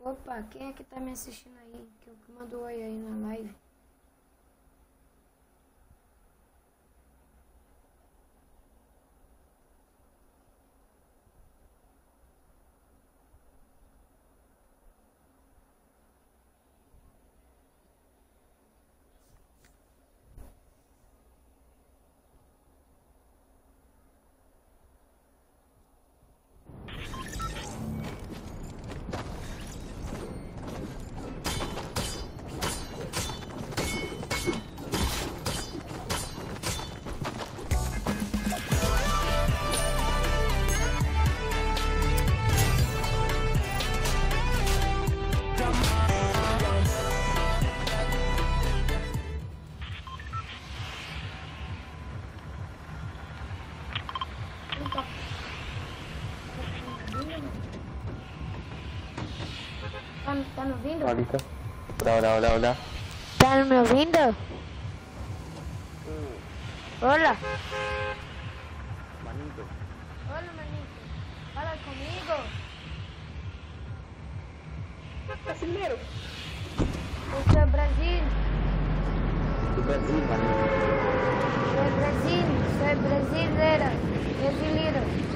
Opa, quem é que tá me assistindo aí? Que mandou oi aí na live? Tá me ouvindo? Hola. Tá me ouvindo? Olá. Manito. Olá, manito. Fala comigo. Brasileiro. Eu sou Brasil. Do Brasil, manito. Sou Brasil. Sou brasileira. Brasileiro.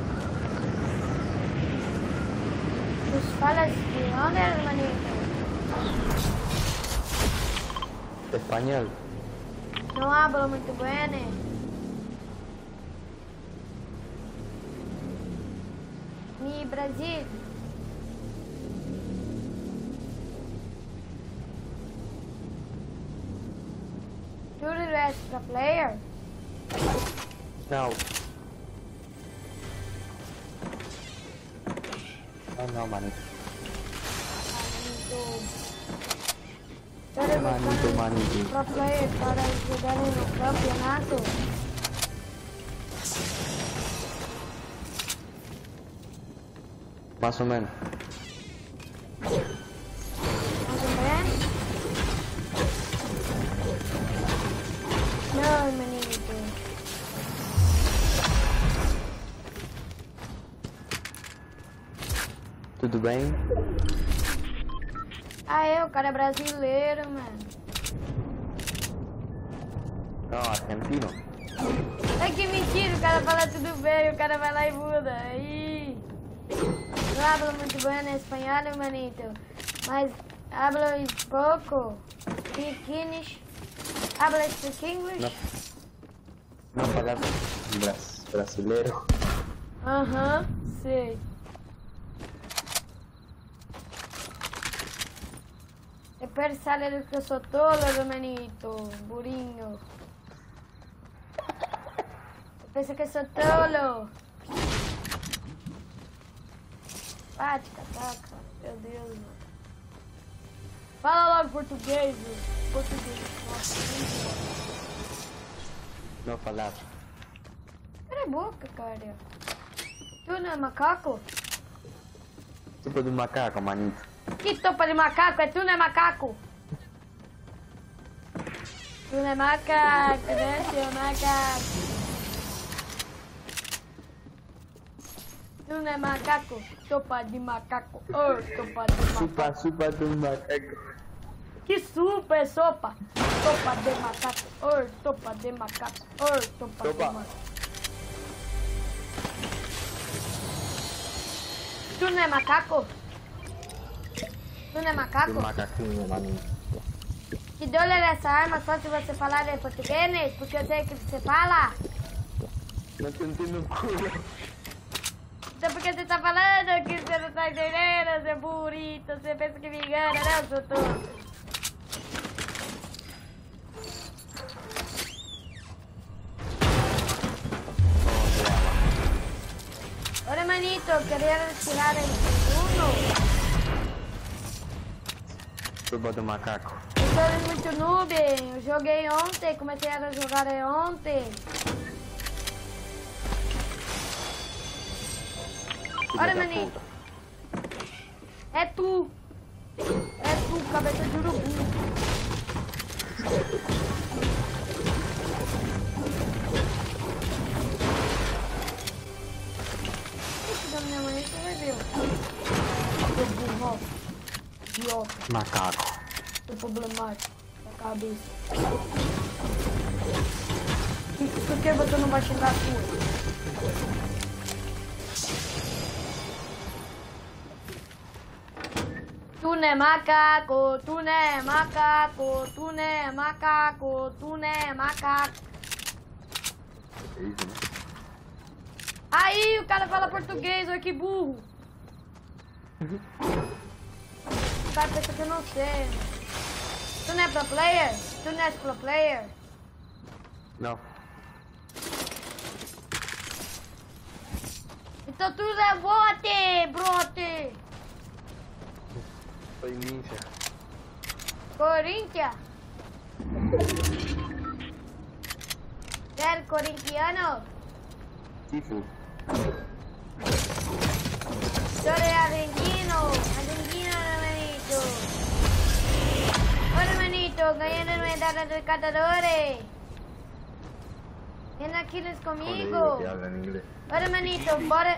Tu falas de onde, manito? Español. Não hablo muito bem. Mi Brasil. Tu eres pro player? No. No, manito. Tu eres Manito. pro player para jogar no campeonato? Más o menos. Mais ou menos? Não, manito. Tudo bem? O cara é brasileiro, mano. Não, argentino. É que mentira, o cara fala tudo bem, o cara vai lá e muda. Aí. Não hablo muito bem espanhol, manito. Mas hablo pouco. Speak English. Habla speak English? No falar brasileiro. Aham, sei. É pensar que eu sou tolo, manito. Burinho. Pensa que eu sou tolo. Bate, cataca. Meu Deus, mano. Fala logo português, mano. Português. Nossa, No falar. cala a boca, cara. Tu não é macaco? Tipo de macaco, manito. Que topa de macaco? É tu não é macaco? Tu não é macaco, né, seu macaco? Tu não é macaco? Topa de macaco. Oh, topa de macaco. Supa de macaco. Que supa é sopa? Topa de macaco. Oh, topa de macaco. Oh, topa de Sopa. macaco. Tu não é macaco? Tu não é De macaco? macaquinho, manito. Que dou essa arma só se você falar em português, porque eu sei que você fala. Não te entendo um culo. Então porque você tá falando que você não tá entendendo, seu burrito, você pensa que me engana, não, seu tonto. Ora, manito, queria tirar el segundo. Supa de macaco. Eu sou muito noob, eu joguei ontem, comecei a jogar ontem. Ora, Filha da manito. puta. É tu, cabeça de urubu. Isso da minha mãe, você vai ver. Seu burro. Macaco. Tô problemático da cabeça. Por que você não vai xingar a sua? Tu não é macaco, tu não é macaco, tu não é macaco, tu não é macaco. É isso, né? Aí o cara fala português, olha que burro. O cara pensa que eu não sei. Tu não é pro player? Tu não é pro player? Não. Então tu é bote, brote. Foi ninja. Corinthians. Ser corintiano. Tipo. Soy argentino, hermanito. Hola, hermanito, ganando medallas de catadores. Ven aquí conmigo. Que habla en inglés. Hola, hermanito, bora.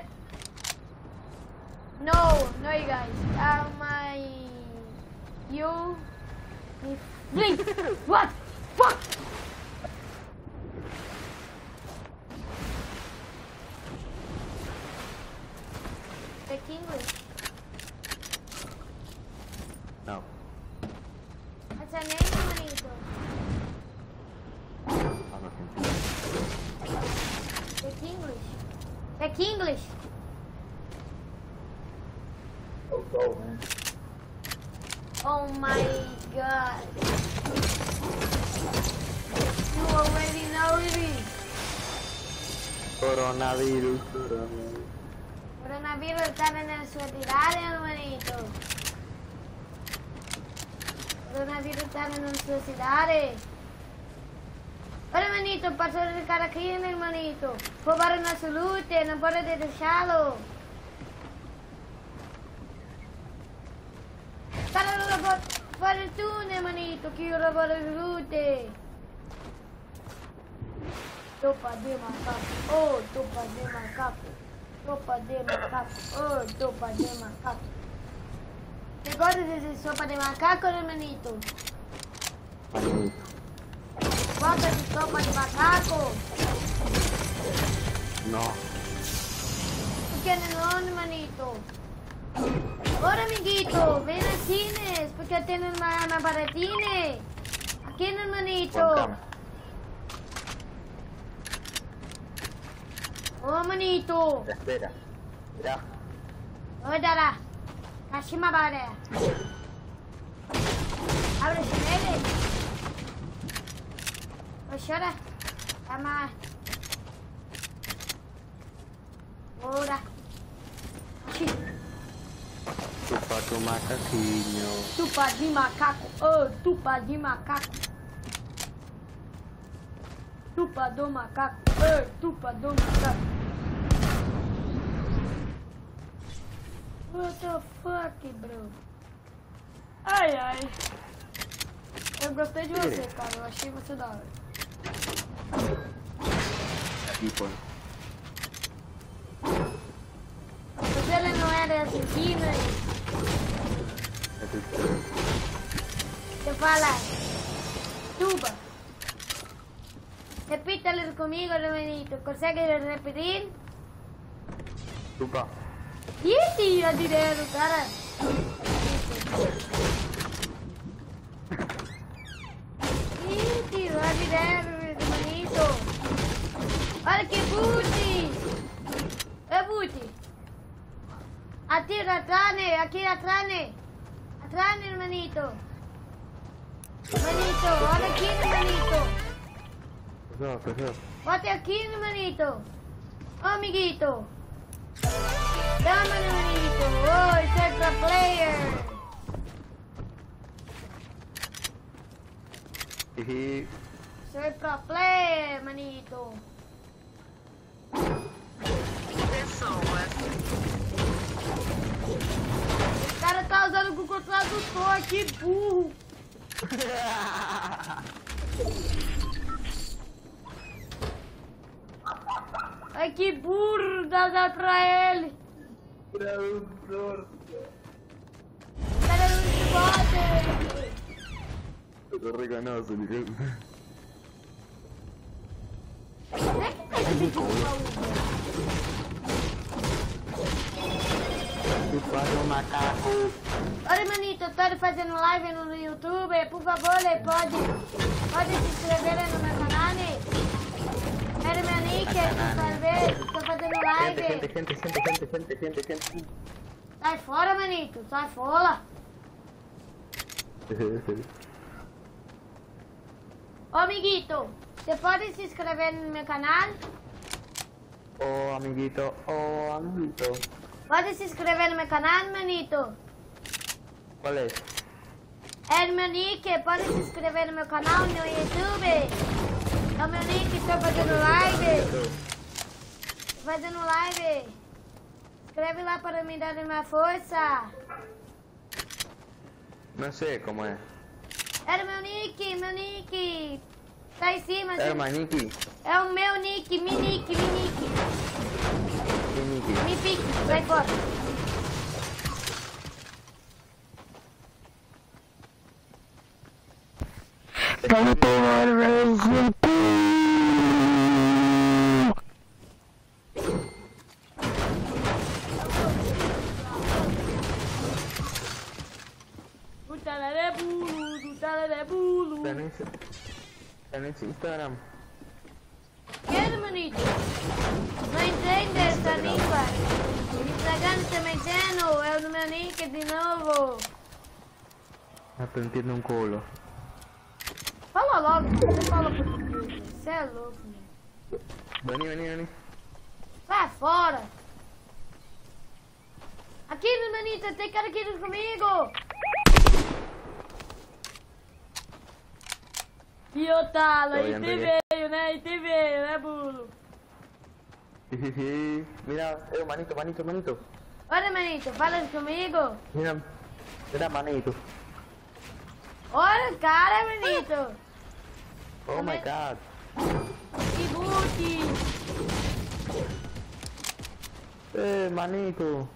No, you guys. You. Blink. What? Fuck. Speak English. No. What's your name, hermanito? Hablo argentino. Speak English. Speak English. Go, man. Oh my god. You already know it. Coronavirus. Coronavirus está en su tirada, hermanito. Coronavirus está en su tirada. Hola, hermanito, pasó el cara aquí, hermanito. Robaron la salud, no puedes dejarlo. Para tú, hermanito, que yo robo la salud. Topa de macaco, oh, topa de macaco. Sopa de macaco, oh, sopa de macaco. ¿Te gosta de sopa de macaco, hermanito? Gosta de sopa de macaco? No. ¿Tú quieres no, hermanito? Hola, amiguito, ven aquí, porque tienes más baratines. Aquí, hermanito. Cuéntame. Oh, hermanito. Espera. Ya. Odara. Kashima bare. Abre chinele. Oshora. Tama. Ora. Chi. Chupa tu macaquinho. Tupa de macaco. Oh, tupa de macaco. Tupa do macaco. Oh, tupa do macaco. What the fuck, bro? Ai, ai. Eu gostei de você, cara. Eu achei você da hora. Aqui foi. Você não era argentina? Você fala tuba. Repítalo comigo, hermanito. ¿Consegue repetir? Chupa. Ih, eu direto, cara. Ih, eu direto, hermanito. Olha que booty. É booty. Atira atrás, aqui atrás. Atrás, hermanito. Hermanito, olha aqui, hermanito. Pesado. Bote aqui, hermanito. Oh, amiguito. Dame, hermanito. Oh, soy pro player. E Soy pro player, hermanito. O cara tá usando o Google Tradutor, que burro. Ai, que burro, dá pra ele. tradutor. O cara usa pode! Eu tô reganoso, ligado? Como é que tá esse vídeo do Tu faz um macaco. Olha, manito, eu tô fazendo live no YouTube. Por favor, pode se inscrever no meu canal, né? Era meu nick, tô fazendo live. Gente. Sai fora, manito, sai fora. Ô, amiguito, você pode se inscrever no meu canal? Oh, amiguito. Pode se inscrever no meu canal, manito? ¿Cuál es? É meu nick, pode se inscrever no meu canal no YouTube. É o meu nick, estou fazendo live. Tô fazendo live. Escreve lá para me dar uma força. No sé cómo es. Era meu nick. Tá em cima. ¿Es Maniki? É o meu nick, mi nick. Miniki. Me pique, sai fora. Bulu. ¿Tenés Instagram? Quero, manito. Não entende essa língua. Instagram também tendo, é no meu nick de novo. No te entiendo un culo. Fala logo, você fala português. Você é louco, meu. Vení. Vai fora. Aqui, manito, tem cara aqui comigo. E o talo, e te veio, né, Bulo? Mira, manito. Olha, manito, fala comigo. Mira, manito. Olha, cara, manito. Oh my god. Que boot. Manito.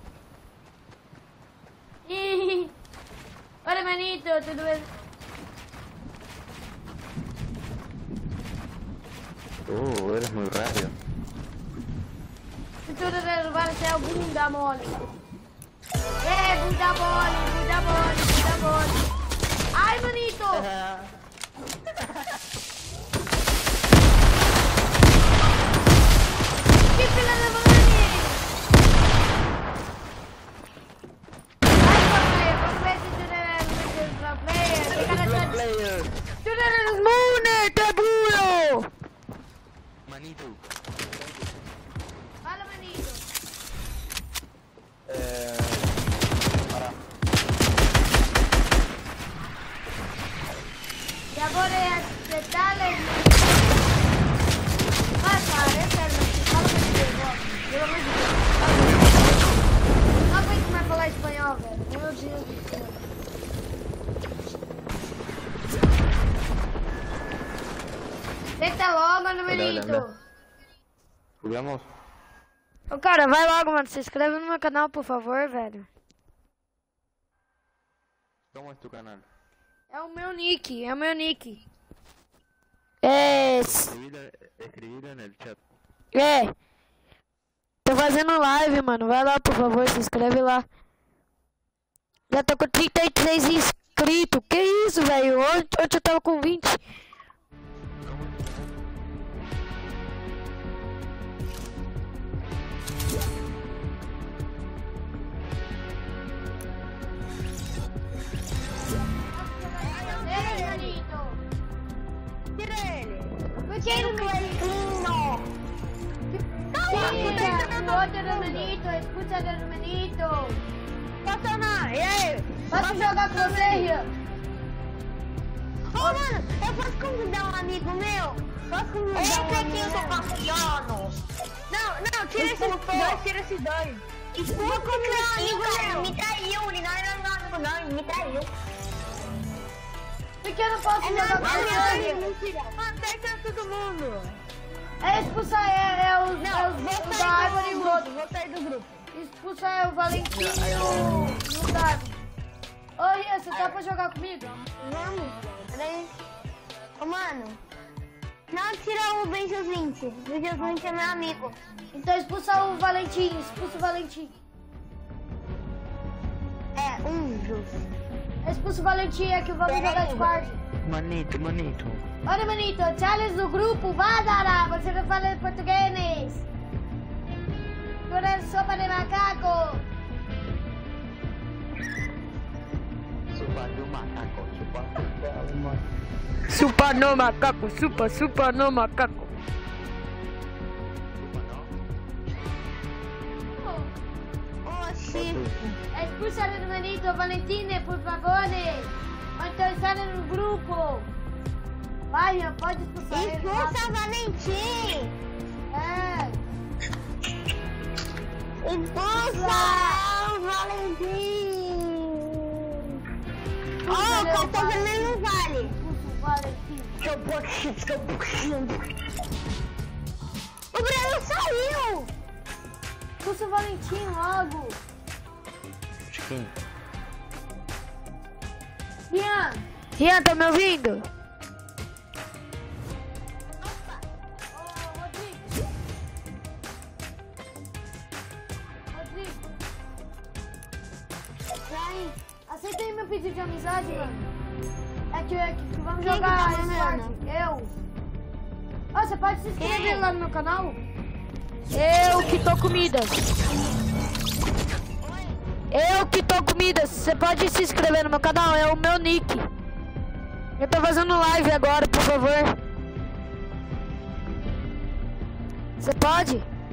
Olha, manito, tudo bem? Eres muy rápido. Se tudo derrubar, você é o bunda mole. Bunda mole. Ai, manito. Que filha da mãe. Vamos ver se tudo é pro player. Tudo é nos Mooney, tá burro. Manito. Fala, manito. Para. Ya voy a aceptarle. Fala comigo. Pelo amor de Deus. Não aguento mais falar espanhol, velho. Meu Deus do céu. Deita logo, no menino. ¿Jugamos? Ô, cara, vai logo, mano. Se inscreve no meu canal, por favor, velho. ¿Cómo es tu canal? É o meu nick. Escribilo en el chat. Tô fazendo live, mano. Vai lá, por favor, se inscreve lá. Já tô com 33 inscritos. Que isso, velho? Ontem eu tava com 20. Porque ele não é lindo. Escuta, hermanito. Posso não? E aí? Posso jogar com você? Ô, mano, eu posso convidar um amigo meu? Posso convidar um amigo meu? Eu sou passeando. Não, tira esses dois. Expulsa o meu amigo, cara. Me traiu, ele não era meu amigo, não, ele me traiu. Por que eu não posso jogar com você? Mentira. Mano, tá todo mundo. É expulsar os da árvore e o outro. Vou sair do grupo. Expulsar o Valentim e o Davi. Ô, Ian, você tá pra jogar comigo? Vamos. Peraí. Ô, mano. Não tira o Benjos 20. O Benjos 20 é meu amigo. Então expulsa o Valentim, expulsa o Valentim. É, um Jus. Expulsa o Valentim, é que vamos jogar de quarto. Manito. Olha, manito, Charles do grupo, Badara, você não fala português. Agora sopa de macaco. Sopa do macaco, Supa no macaco, supa no macaco. Oxi. Expulsa el manito, Valentine, por favor. Então no grupo. Vai, pode expulsar ele. Expulsa Valentim. É. Expulsa o Valentim. Ó, o cartão vermelho não vale. Expulsa o Valentim. O Breno saiu. Expulsa o Valentim logo. Rian, tá me ouvindo? Ô, Rodrigo. Vai. Aceita aí meu pedido de amizade, mano. É que vamos Quem jogar que tá esporte. mandando? Eu. Ó, você pode se inscrever Quem? lá no meu canal? Eu que tô comida. Eu que tô comida. Você pode se inscrever no meu canal? É o meu nick. Eu tô fazendo live agora, por favor. Você pode?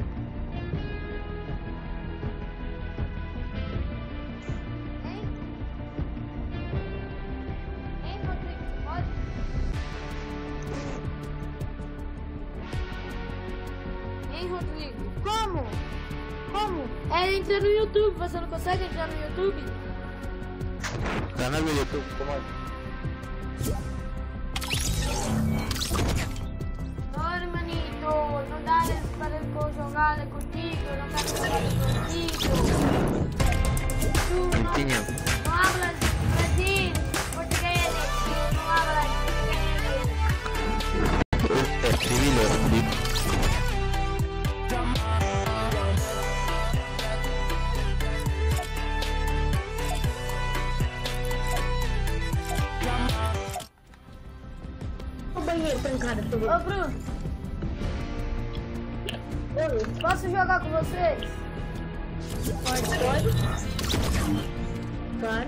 Hein, Rodrigo, você pode? Hein, Rodrigo? Como? É, entra no YouTube. Você não consegue entrar no YouTube? Canal do YouTube, como assim? Olha, manito, não dá para jogar contigo, não quero jogar contigo. Tu Valentinho. não hablas Brasil, português, tu não hablas português. Escribilo. O banheiro trancado, por Ô, Bruno, posso jogar com vocês? Pode. Claro.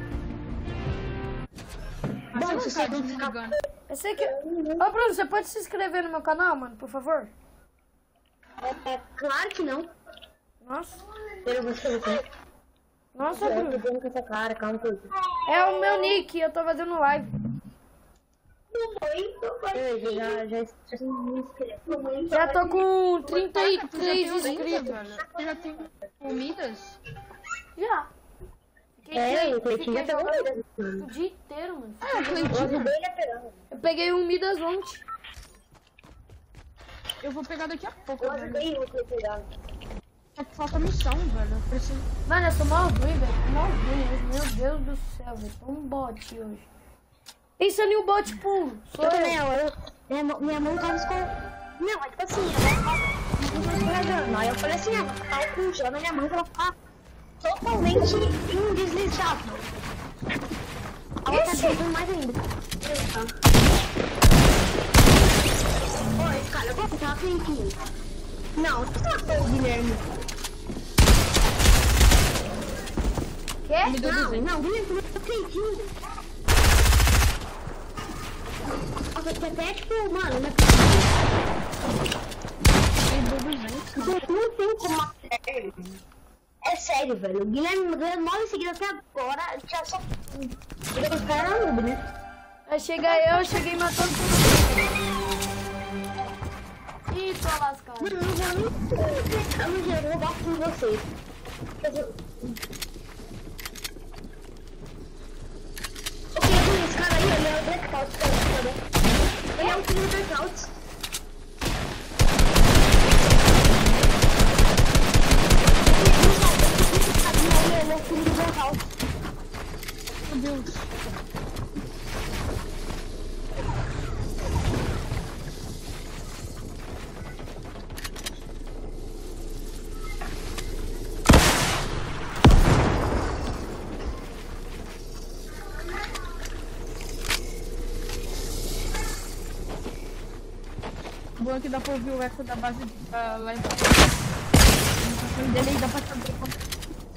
Bom, você sabe ficar... Eu sei que... Ô, Bruno, você pode se inscrever no meu canal, mano, por favor? É claro que não. Nossa. Eu vou escrever. Nossa, Eu tô Bruno. dando com essa cara, calma tudo. É o meu nick, eu tô fazendo live. Não foi. Já me inscrevi. Já tô com Caraca, tu já 33 tem o link, inscritos. velho? Tu já tem comidas? Já. O Cleitinho já pegou Midas. O dia inteiro, mano. Ah, o Eu Cleitinho. ajudei ele a pegar. Eu peguei um Midas ontem. Eu vou pegar daqui a pouco, Eu velho. ajudei ele a pegar. Só que falta missão, velho. Eu preciso... Mano, eu sou mal ruim, velho. Mal ruim hoje. Meu Deus do céu, velho. Tô um bot hoje. Pensa em um bot puro. Sou Eu eu. também, minha mão tava escorrendo. Não, é tipo assim, aí eu falei assim, vou ficar com o gel na minha mão pra ela ficar totalmente indeslizável. Ela tá tentando mais ainda. Oi, cara, eu vou ficar aqui. Não, tu tá com o Guilherme. Quê? Não, Guilherme, tu tá acreditando. Nossa, que até tipo, mano, não tem como matar ele. É sério, velho. O Guilherme ganhou 9 seguidas até agora. Já só. Os caras eram noob, né? Aí chega eu, cheguei matando todo mundo. Ih, tô lascado. Mano, eu não vou gosto de vocês. Ok, esse cara aí, ele é o blackout. Ele é um filho do blackout. Ele é o filho do blackout. bom é que dá pra ouvir o eco da base lá embaixo. O dele dá pra saber como...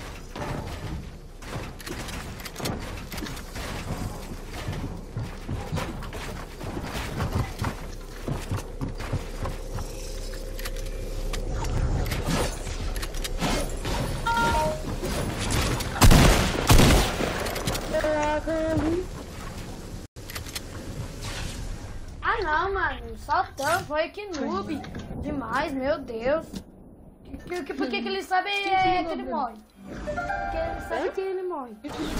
Ah não, mano, só tampa, foi que noob. Demais, meu Deus. Por que ele sabe que ele morre? Porque ele sabe que ele morre.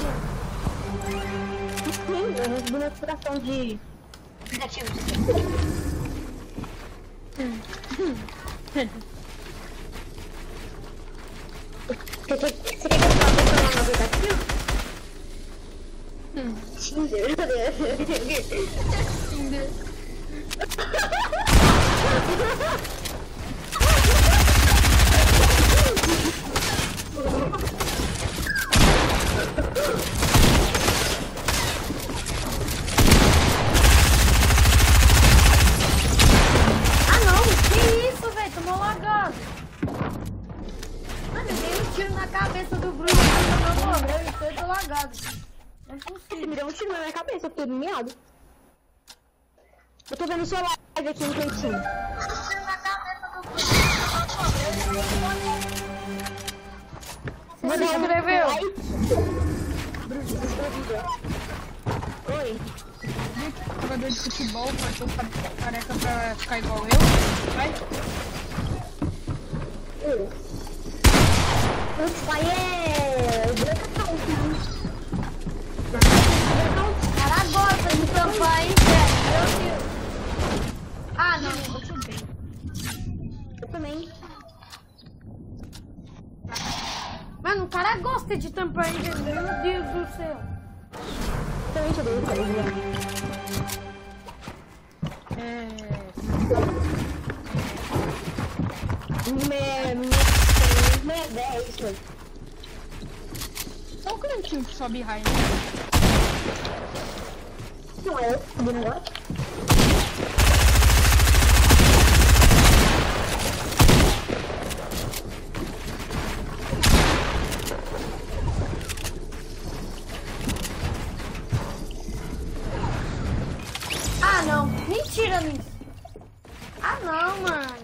Sim, eu recebi notificação de negativo. Você quer que eu faça no aplicativo? Tinder. Tinder. Ah não, que isso, velho? Tomou lagado. Mano, eu dei um tiro na cabeça do Bruno e não morreu, então eu tô lagado. Não é Você possível. me deu um tiro na minha cabeça, eu fiquei miado. Eu tô vendo sua live aqui no cantinho. Você se inscreveu? Oi. Jogador de futebol, cortou careca pra ficar igual eu. Vai. Esse pai é... O cara gosta de tampar, hein, velho? Meu Deus. Ah, não. Eu também. Mano, o cara gosta de tampar, hein, velho? Meu Deus do céu. Também te dei, Meia 10, Qual cantinho que sobe raio? não é eu, subindo agora. Ah, não. Mentira nisso. Ah, não, mano.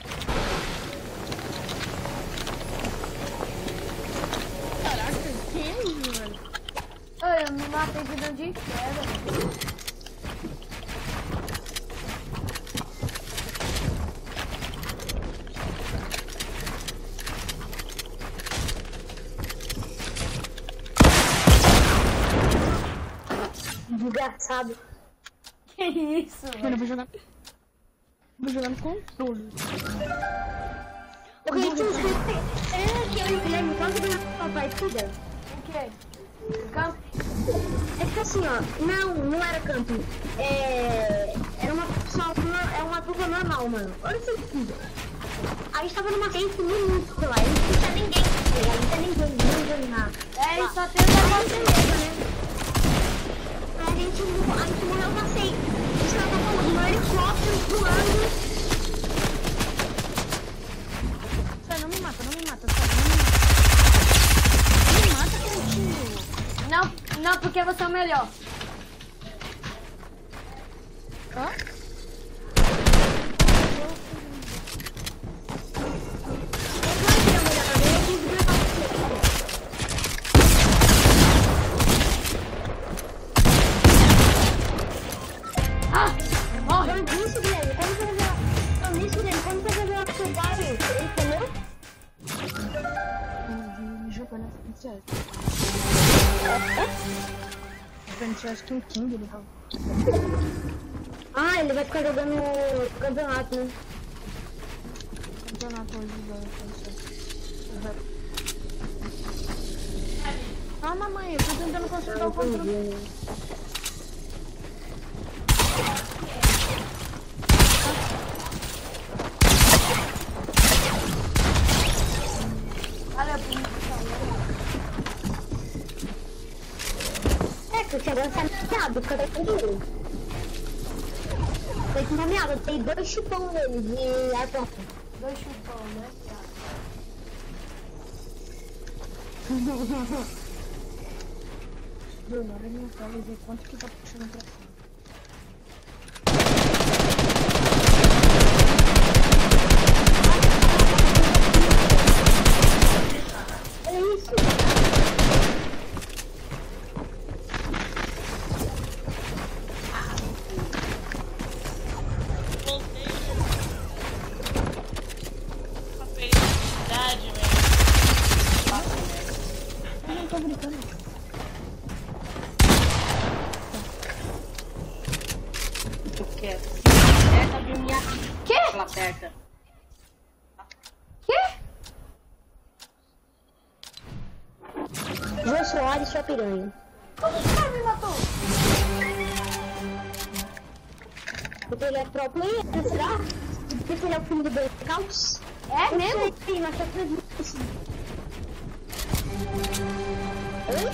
Caraca, que é isso, velho? Eu me matei de dano de queda. Desgraçado. Que isso, Mano, eu velho? vou jogar. Vou jogar no controle. O que a gente é que eu e o Guilherme quase ganhamos uma partida. O quê? Campo? É que assim, ó, não era campo. Era uma dupla normal, mano. Olha isso aqui. A gente tava numa frente minúscula, a gente não tinha ninguém, não tinha ninguém nada. É, só tem um negócio né? A gente morreu na seita. A gente tava com um helicóptero voando. Sai, não me mata, não me mata, sai, não me mata. Não me mata, cantinho. Não, porque você é o melhor. Hã? Ah, morre. Isso, Guilherme, quando você vai ver a cidade, entendeu? Me jogando na frente. Frente, acho que um King ele tava. Ah, ele vai ficar jogando campeonato, né? Campeonato hoje da Ah, mamãe, eu tô tentando consertar o controle. Olha, bonito. É, que você agora tá miado, porque eu tô com duro. Tem que tomar água, tem 2 chupão nele de arpão. 2 chupão, né? Tá. Bruno, olha minha tela e vê quanto que tá puxando pra cima. É isso. Uma felicidade, velho. Eu não tô brincando. Eu quero. Aperta de minha. Quê? Ela aperta. Quê? Jô Soares, sua piranha. Como que o cara me matou? Porque ele é pro player, será? Porque ele é o filho do Breakouts? É mesmo? Sim, mas tá tudo isso. Oi?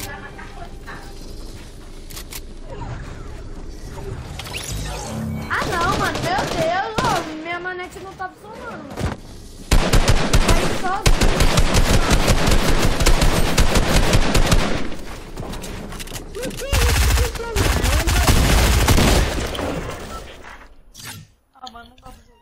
Ah não, mano, meu Deus, ó, minha manete não tá funcionando. Aí só. Ah, mano, não dá pra jogar.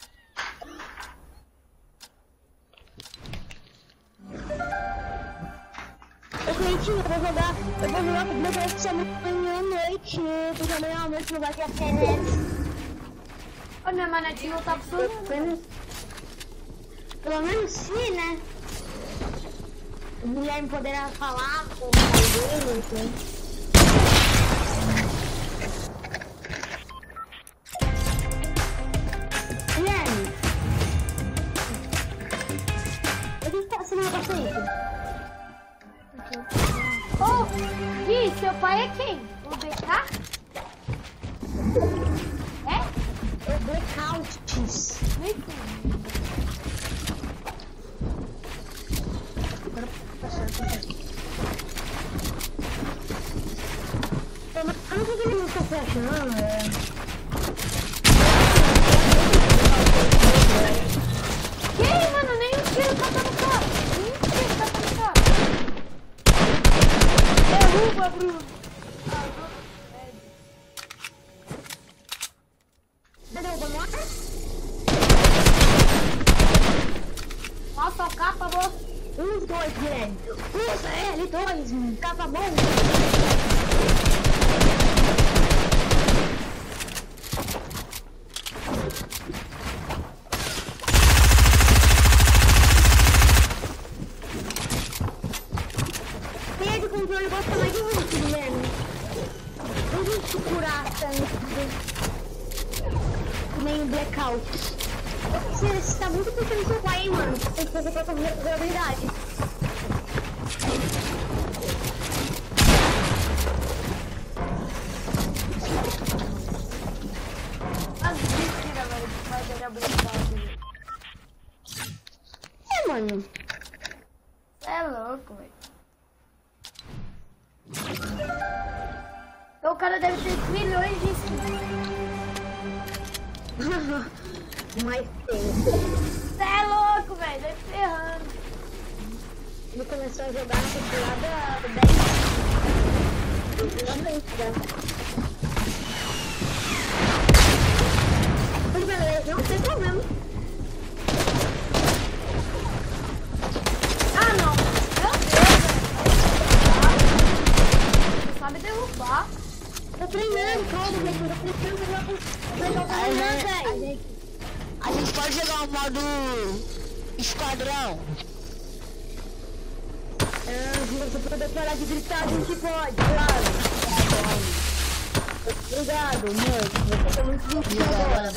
Ô, Cleitinho, eu vou jogar com o meu parece amanhã à noite, porque amanhã à noite não vai ter a internet. Ô, minha manete não tá funcionando. Pelo menos sim, né? O Guilherme poderá falar com o pai dele, então. Guilherme! O que tá sendo paciente? Ô, Gui, seu pai é quem? O DK? É? É Blackouts. Nem sei. Eu não sei o que ele está se achando, Que, mano, nem um tiro tá dando fora. Nem um tiro tá dando fora. Derruba, Bruno. Cadê o Bonora? Nossa, o capa, moço. Os dois, Guilherme. Usa ele, dois, capa bom. Perde o controle, gosta mais de muito, Guilherme. Não vou te curar tanto. Nem o Blackout. Você tá muito confiante no seu pai, hein, mano? Tem que fazer com essa jogabilidade. As mentiras, velho, que vai ter habilidade. É, mano. Você é louco, velho. Então o cara deve ter milhões de inscritos. Mas tem. Você é louco, velho, deve ser errando. Ele começou a jogar na temporada 10. Mas beleza, não tem problema. Ah, não. Meu Deus, velho. Você sabe derrubar. Tô treinando, calma, gente. Tô treinando velho. A gente pode jogar o modo esquadrão. Se você puder parar de gritar, a gente pode, claro. Obrigado, moço. Você tá muito gentil agora.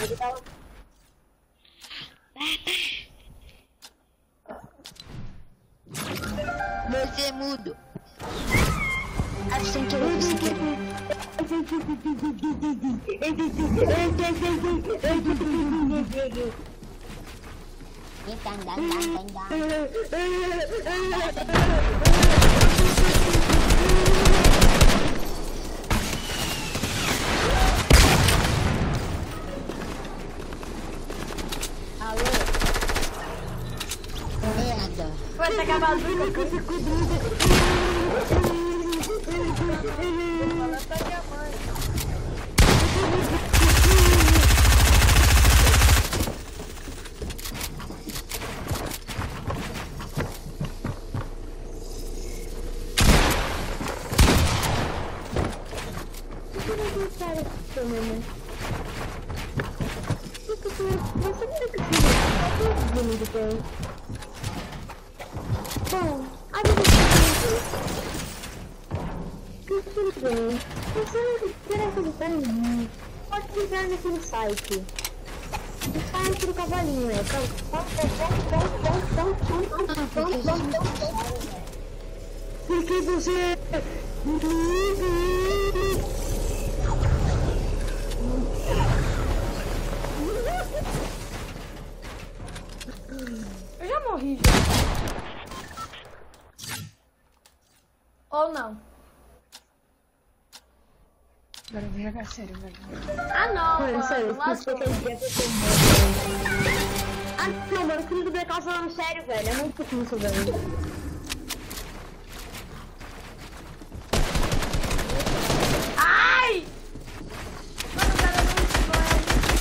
Você é mudo. Ah, sem querer, sem querer. pode tacar bazuca. Bom, a tudo bem. Você não quer acreditar em mim? Pode entrar naquele site. O site do cavalinho, né? Porque você... Eu já morri, já. Ou não? Agora eu vou jogar sério, velho. Ah, não, Mano, sério, mano. isso que eu tenho que fazer. Ah, não, mano, o filho do Blackout falando sério, velho. É muito difícil, velho. Ai! Mano, o cara não vai.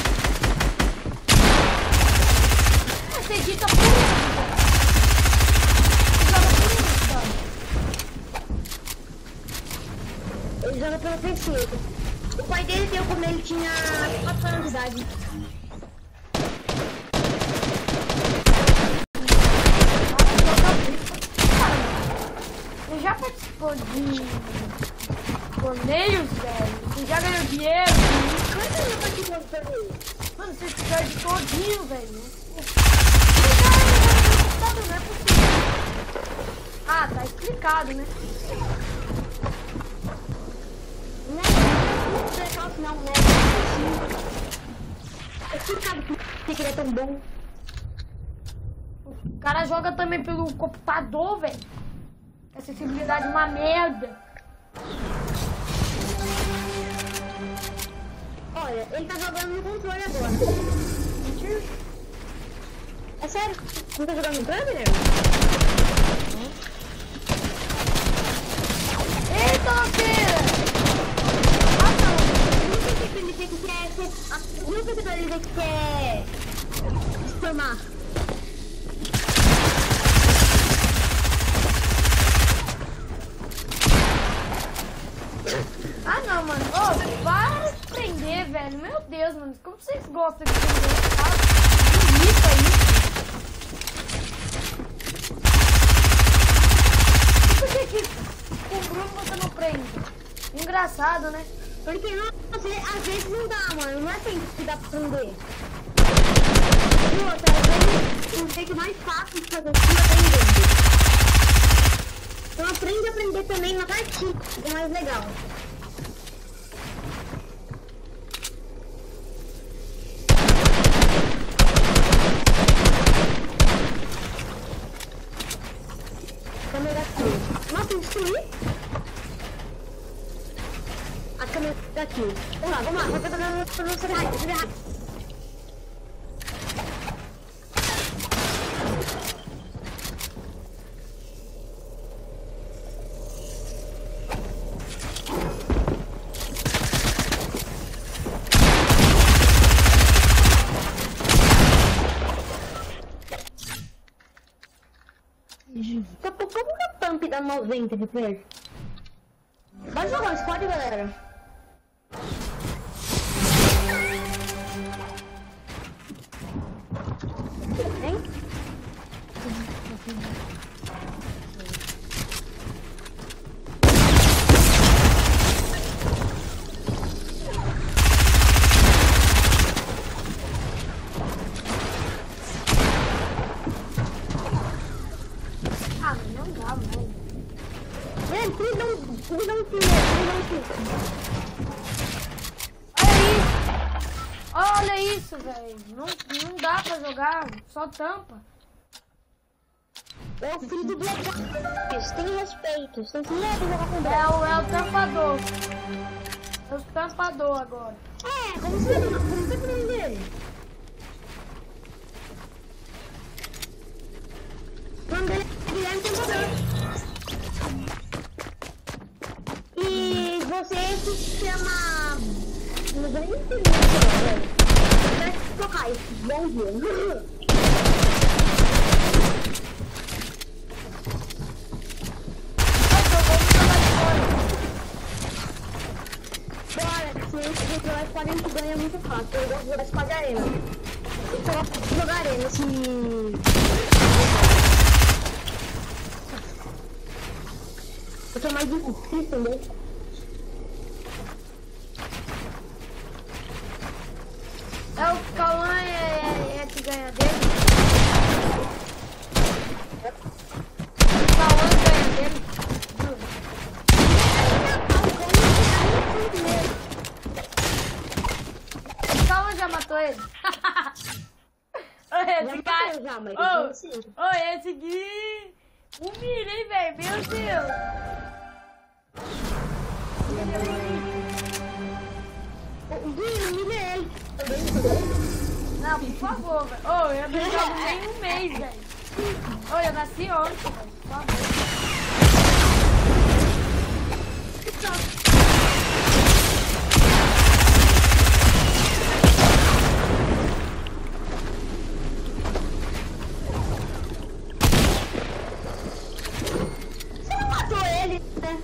Você edita por isso. Ele joga pelo PC. O pai dele deu quando ele tinha 4 anos de idade. Você já participou de torneios, velho? Você já ganhou dinheiro? Quanto ele participou do torneio? Mano, você perde todinho, velho. Não é possível. Ah, tá explicado, né? Não é Blackout não, né? É explicado que ele é tão bom. O cara joga também pelo computador, velho. Acessibilidade é uma merda. Olha, ele tá jogando no controle agora. Mentira. É sério? Não tá jogando no controle, né? Eita, lasqueira! Nunca sei pra ele dizer que quer ser... Nunca sei pra ele dizer que quer... Spamar. Ah, não, mano. Ô, para de prender, velho. Meu Deus, mano. Como vocês gostam de prender? Tá bonito aí. Por que que com o Bruno você não prende? Engraçado, né? Porque não, você, às vezes não dá, mano. Não é sempre que dá pra prender. E outra, o jeito mais fácil de fazer isso é aprendendo. Então aprende a aprender também na partida, que é mais legal. Câmera aqui. Nossa, eu destruí? A câmera daqui. Vamos lá, vou você rápido. Daqui a pouco como que a pump dá 90 de preço? Vai jogar um squad, galera. Hein? Ah, não dá, mano. Mano, tudo dá um tiro. Olha isso, velho. Não dá pra jogar. Só tampa. É o filho do Blackout. Tem respeito. Você não tem que jogar com o É o tampador. É o tampador agora. É, como você tá falando dele? O nome dele é chama... Não vou nem entender, velho. Vai tocar isso, bom dia. Bora, se a gente jogar Squad, a gente ganha muito fácil. Eu gosto de jogar Squad Arena. Eu gosto de jogar Arena, eu tô mais difícil, entendeu? É o Cauã é que ganha dele. O Cauã ganha dele. O Cauã já matou ele. Esse cara. Esse aqui. Humilha, hein, velho? Meu Deus. Humilha ele. Não, por favor, velho. Eu não jogo nem um mês, velho. Eu nasci ontem, velho. Por favor. Você não matou ele, né?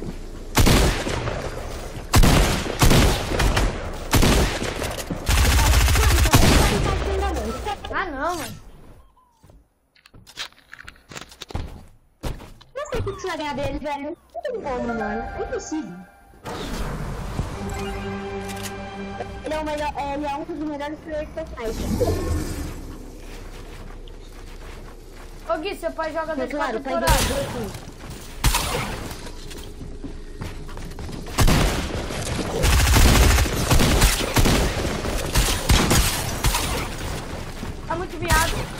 Ah, não, mano. Não sei o que você vai ganhar dele, velho. Não tem como, mano. É impossível. Ele é o melhor, ele é um dos melhores players que eu faço. Ô Gui, seu pai joga desse Claro, temporada. Tá muito viado.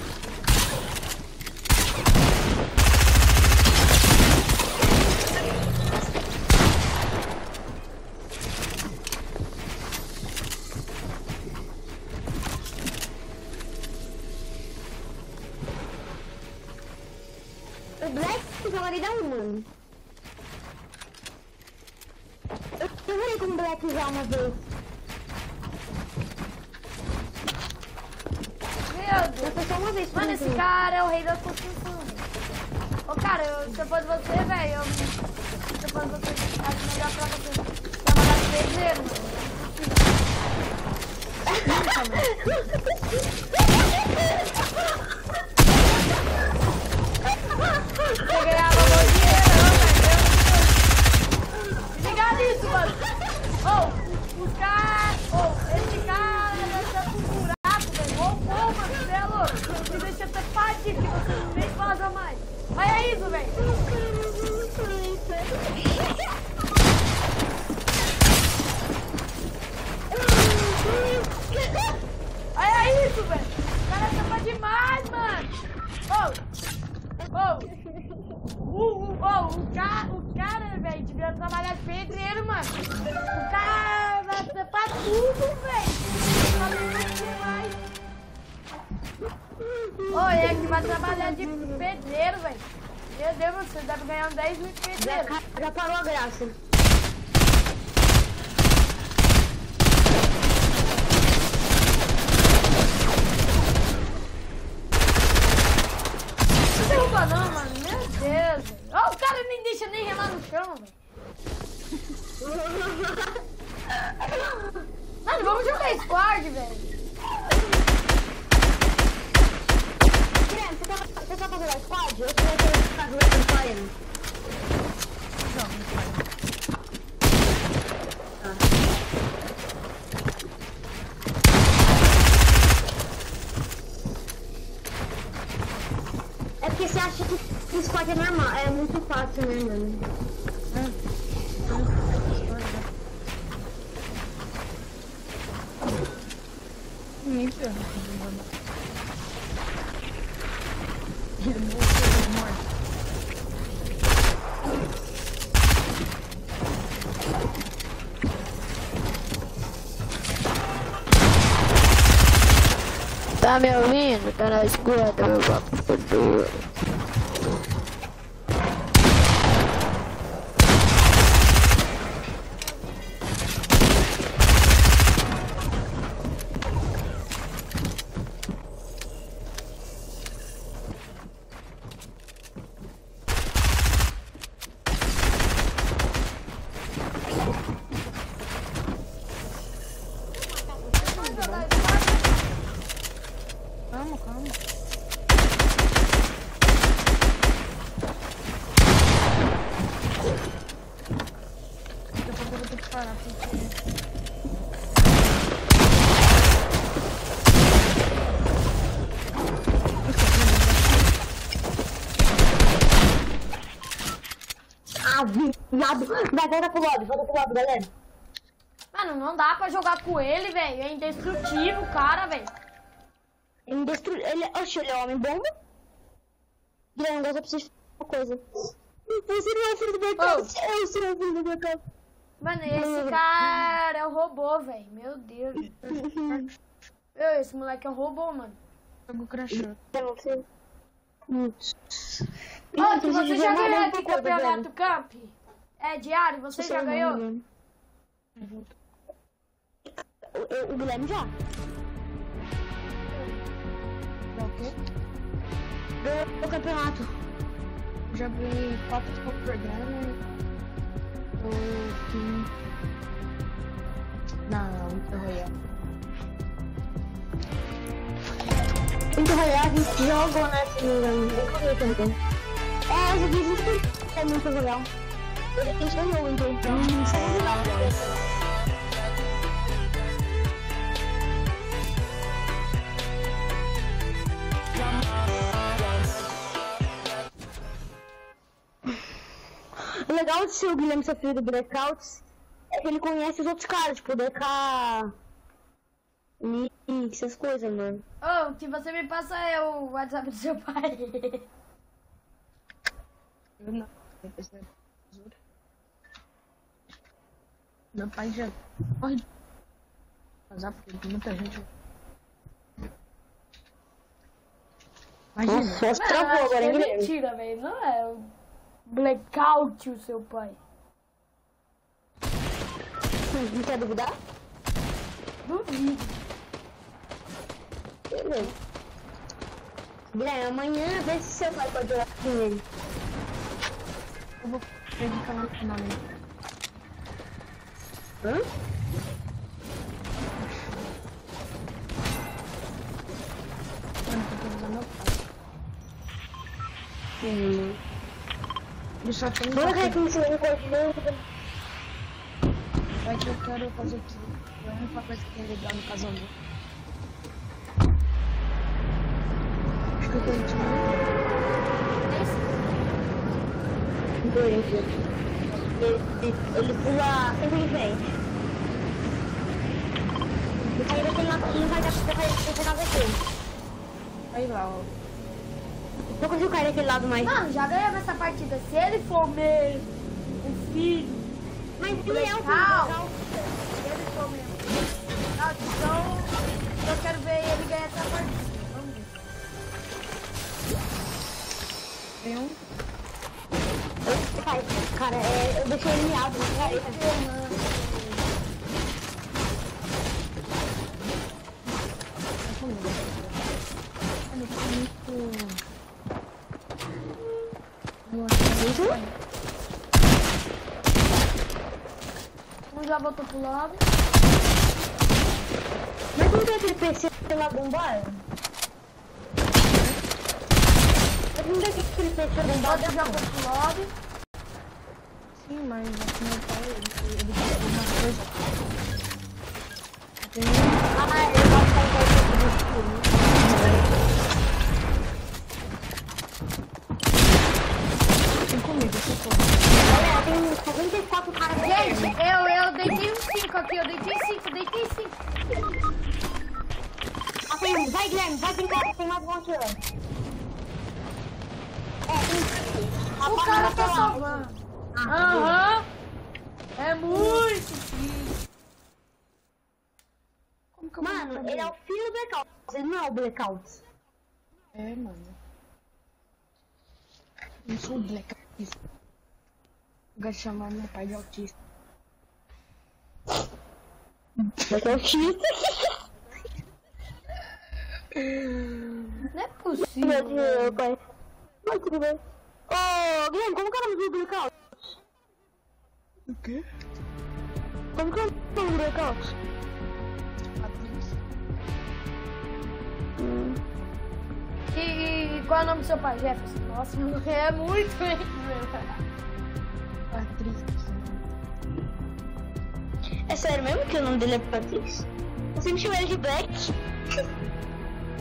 O Black jogaria da mano. Eu joguei com o Black já uma vez. Meu Deus. Foi só uma vez. Mano, esse cara é o rei da construção. Ô, cara, se eu fosse você, velho, se eu fosse você, acho melhor pra você trabalhar de pedreiro, mano. Você ganhava bom dinheiro, velho. Liga nisso, mano. Esse cara deve ser um buraco, velho. Ô, mano, você é louco. Me deixa até fadido, que você nem vaza mais. Olha isso, velho. Olha isso, velho. O cara tapa demais, mano. O cara, velho, devia trabalhar de pedreiro, mano. O cara vai tapar tudo, velho. É que vai trabalhar de pedreiro, velho. Meu Deus, você deve ganhar 10 mil de pedreiro. Já parou a graça. Não derruba não, mano. Meu Deus, velho. O cara nem deixa nem relar no chão, velho. Mano, vamos jogar Squad, velho. Você tá fazendo a Squad? Eu tô fazendo a Squad. É porque você acha que o Squad é normal, é muito fácil, né, mano? Nem pior. Tá me ouvindo? Tá na escuta, meu papo. Ah, viado. Vai, volta pro lobby, galera. Mano, não dá pra jogar com ele, velho. É indestrutível, cara, velho. Oxe, ele é homem bomba? Guilherme, agora eu preciso de uma coisa. Você não é filho do mercado. Eu sou o filho do mercado. Mano, esse cara é um robô, velho. Meu Deus. Esse moleque é um robô, mano. Jogo crashou. Você já ganhou aqui campeonato camp? É diário? Você já ganhou? O Guilherme já. O quê? Ganhou o campeonato. Já ganhei 4 programa. Não, Royal. Muito Royal, a gente jogou, né? Se não me engano. Eu joguei muito é muito legal. A gente ganhou o então. O legal de ser o Guilherme ser filho do Breakouts é que ele conhece os outros caras, tipo o DK, Nick, essas coisas, mano. Ô, se você me passa o WhatsApp do seu pai. Eu não. Meu pai já corre de casar porque tem muita gente. Imagina. Nossa, só travou agora, hein, Guilherme? Mentira, velho. Não é o Blackout o seu pai. Não quer duvidar? Duvido. Beleza. Guilherme, amanhã vê se seu pai pode jogar com ele. Eu vou predicar no final. Hã? Mano, tô usando meu pai. Ele só tem Vamos ver aqui se ele pode jogar. Vai que eu quero fazer aqui. É a única coisa que tem legal no casamento. Acho que eu tô mentindo. Ele pula sempre de frente. Porque aí ele vai dar pra você. Aí lá, ó. Não consigo cair daquele lado mais. Mano, já ganhamos essa partida. Se ele for meu um filho, Mas ele é o legal. legal. Se ele for meu legal, então eu quero ver ele ganhar essa partida. Vamos ver. Tem um. Cara, eu deixei ele miado, né? Um já voltou pro lado. Mas não tem aquele PC lá bombar? Mas não tem aquele PC bombar? Outro já voltou pro lado. Sim, mas aqui meu pai, ele fez alguma coisa. Tem um. Ah, ele vai ficar em casa do escuro. Tem comigo, se for. Galera, tem 94 caras. Gente, eu deitei uns 5 aqui. Eu deitei 5. Ah, tem um. Vai, Guilherme, vai brincar, tem mais um aqui, ó. O cara tá salvando. Aham. É muito difícil. Como que eu vou Mano, matar ele é o filho do Blackout. Ele não é o Blackout. É, mano. Eu sou o Black. Isso. Eu gosto de chamar meu pai de autista. Blackout. Não é possível. Meu pai. Mas tudo bem. Ô, Guilherme, como que é o nome do Blackout? O quê? Como que é o nome do Blackout? E qual é o nome do seu pai, Jefferson? Nossa, é muito, hein? Patrícia. É sério mesmo que o nome dele é Patrícia? Eu sempre chamo ele de Black.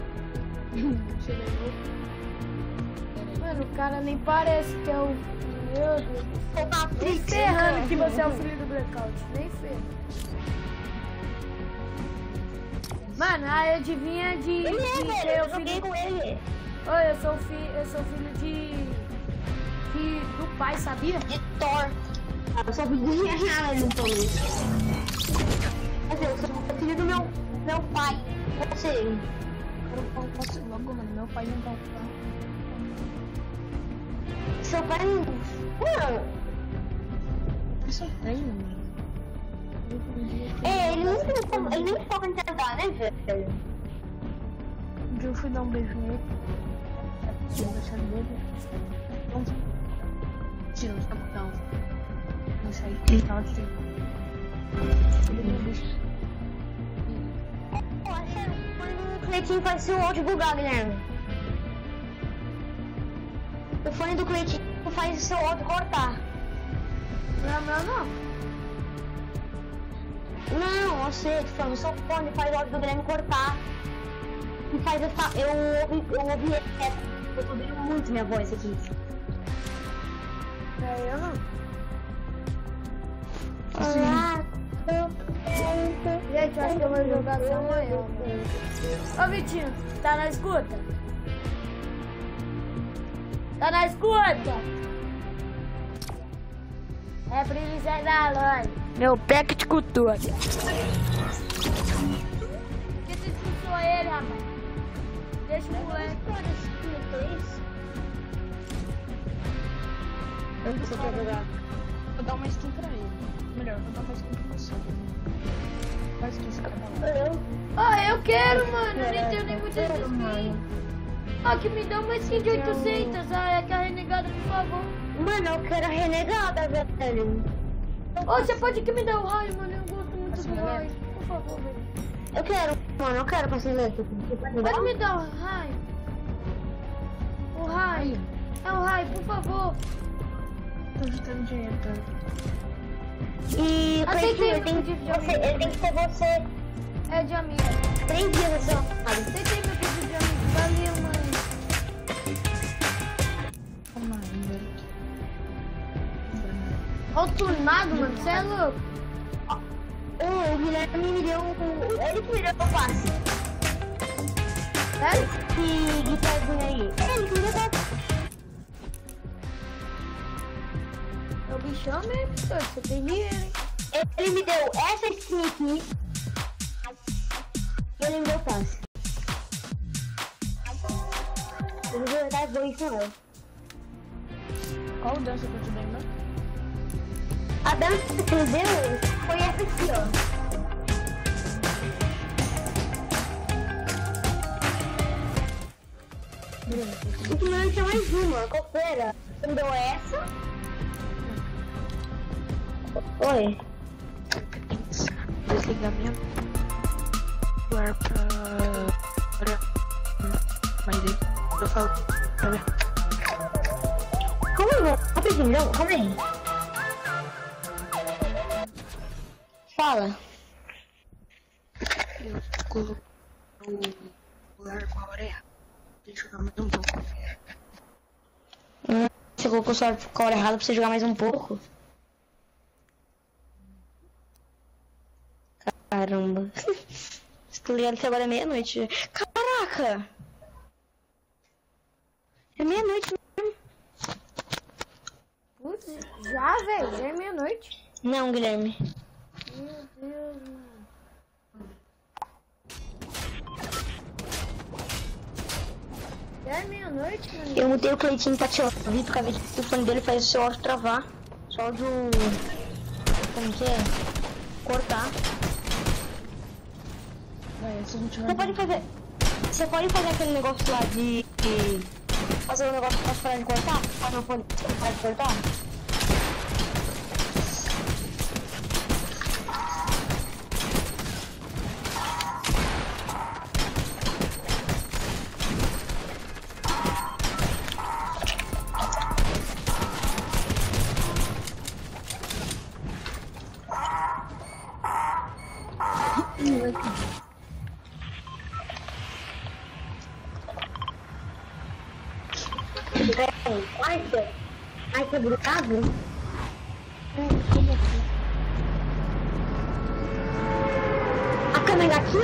Mano, o cara nem parece que é o Meu Deus. Nem ferrando que você é o filho do Blackout. Nem ferrando. Mano, a adivinha de Ele é, ser velho, eu o joguei filho... com ele. Oi, eu sou filho do pai, sabia? De Thor. Eu sou filho de Iron também. Quer dizer, eu sou filho do meu pai. Você. Eu não posso logo, mano. Meu pai não tá ocupado. Seu pai não... Mano, É estranho, mano. ele nem foca em tentar, né, velho? Um dia eu fui dar um beijo nele. Eu gostava dele. Não sei. Tira o capitão. Não sei. Ele tava assim. Ele me deixa. Quando o Cleitinho faz seu áudio bugar, Guilherme. O fone do Cleitinho faz o seu áudio cortar. Não, não. Não, eu sei, tô falando, o seu fone faz o áudio do Guilherme cortar. E faz eu ouvi eu tô ouvindo muito minha voz aqui. Eu não. Olá, Gente, eu acho que eu vou jogar só amanhã. Ô, Vitinho, tá na escuta? Tá na escuta? É pra ele sair da loja. Meu pé que te cultua. Por que você expulsou ele, rapaz? Deixa o moleque. Você quer jogar? Vou dar uma skin pra ele. Melhor, vou dar uma skin pra você. Qual skin você quer dar? Ah, eu quero, mano. Eu nem tenho nem muitas skins. Ah, que me dá uma skin de 800. Ah, é que a renegada, por favor. Mano, eu quero a renegada, velho. Ô, você pode que me dar o raio, mano. Eu gosto muito do raio. Por favor, velho. Eu quero, mano, eu quero pra silêncio. Pode me dar o raio? O raio. É o raio, por favor. Tô juntando dinheiro, tá? E Aceitei, Cleitinho, ele tem que ser você. É de amigo. 3 dias assim, ó. Aceitei meu pedido de amigo. Valeu, mano. Calma aí, velho. Ó o tunado, mano. Você é louco. O Guilherme me deu ele que me deu o passe. Sério? Que guitarrinha aí. Ele que me deu o passe. É o bichão mesmo, senhor. Você tem dinheiro, hein? Ele me deu essa skin aqui. E ele me deu o passe. Eu vou jogar as dois não. Qual dança que eu te dei, mano? A dança que ele deu foi essa aqui, ó. Ultimamente tinha mais uma, qual era? Ele deu essa. Oi. Desligar minha ar pra... Mas aí eu falo pra ver. Calma aí, mano. Rapidinho, não, calma aí. Fala. Eu coloco o ar com a orelha. Deixa eu jogar mais um pouco. Você colocou sua hora errada pra você jogar mais um pouco? Caramba. Estou ligado que agora é meia-noite. Caraca! É meia-noite mesmo. Putz, já, velho. Já é meia-noite. Não, Guilherme. Meu Deus, mano. Já é meia-noite, mano. Eu mudei o Cleitinho pra te ouvir por causa que o fone dele faz o seu áudio travar. Só áudio... Como que é? Cortar. Você pode fazer... Você pode fazer aquele negócio lá de... Fazer um negócio pra parar de cortar? Fazer um fone pra parar de cortar? Ai, que brutal. A câmera aqui,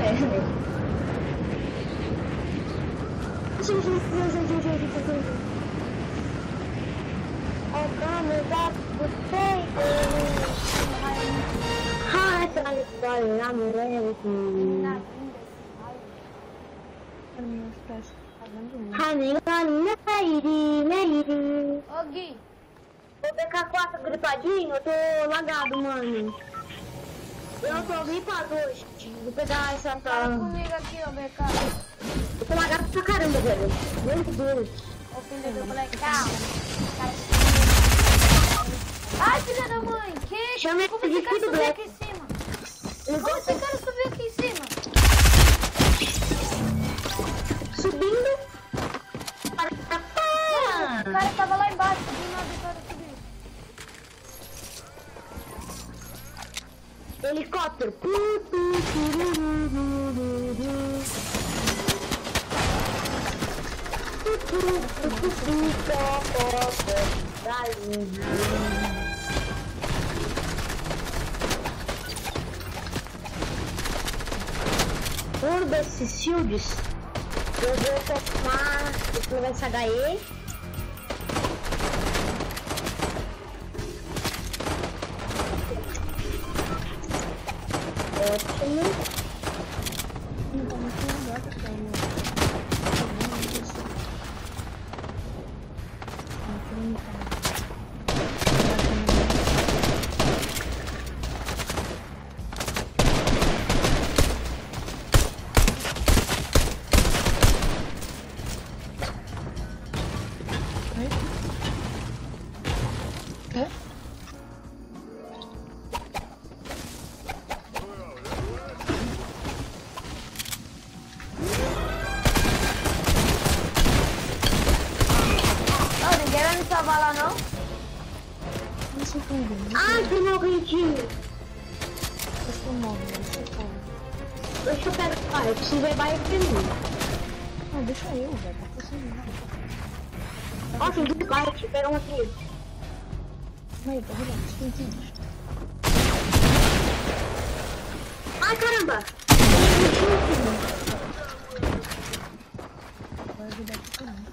Ô, Gui. O BK4 gripadinho, eu tô lagado, mano. Eu tô gripado hoje. Vou pegar essa Fala comigo aqui, ô BK. Eu tô lagado pra caramba, velho. Meu Deus. Ô, filho do moleque, calma. Ai, filha da mãe, que? Chama Como ele esse de cara filho subiu do aqui em cima? Como esse cara subiu aqui em cima? Subindo. O cara tava lá embaixo, do nada o cara subiu. Helicóptero. Por desses shields, eu vou tomar esse negócio HE. Ótimo. Ô, ninguém vai me salvar lá, não? Ai, que morridinho. Deixa eu pegar. Ah, eu preciso levar ele primeiro. Não, deixa eu, velho. Tá funcionando. Ó, tem duas barras, pega um aqui. Aí, tá rolando, tem que Ai, caramba. vai ajudar aqui também.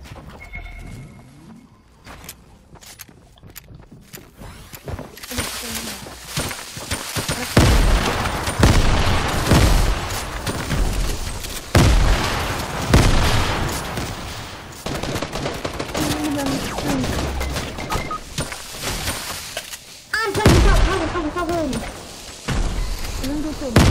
Ai, salva ele. Não deu tempo.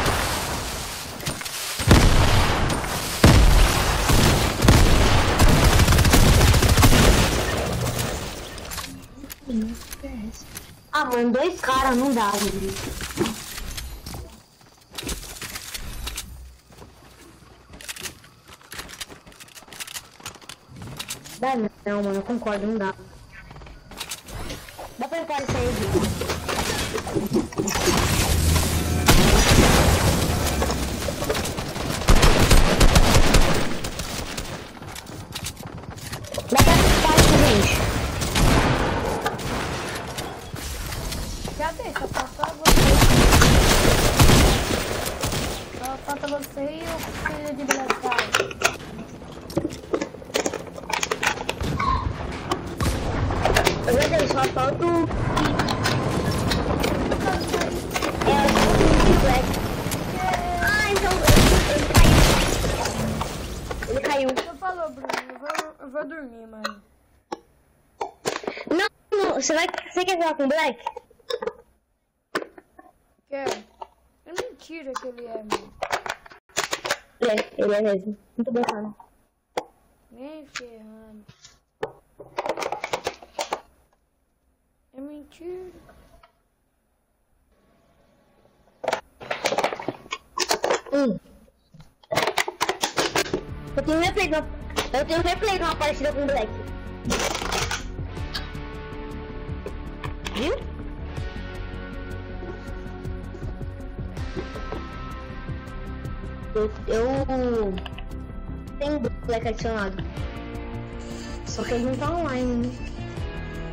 Ah, mano, dois caras não dá, velho. Dá não, mano, eu concordo, não dá. Dá pra entrar isso aí, Gui. Dá pra entrar isso, gente. Cadê? Só falta você. Só falta você e o filho de Black. Eu já dei, só falta o... o Black. Ah, então ele caiu. Você falou, Bruno. Eu vou dormir, mano. Não, você quer jogar com o Black? Quero. É mentira que ele é, mano. Ele é mesmo. Muito bem, cara. Nem ferrando. É mentira. Eu tenho replay de uma partida com o Black. Viu? Eu tenho Black adicionado. Só que ele não tá online, né?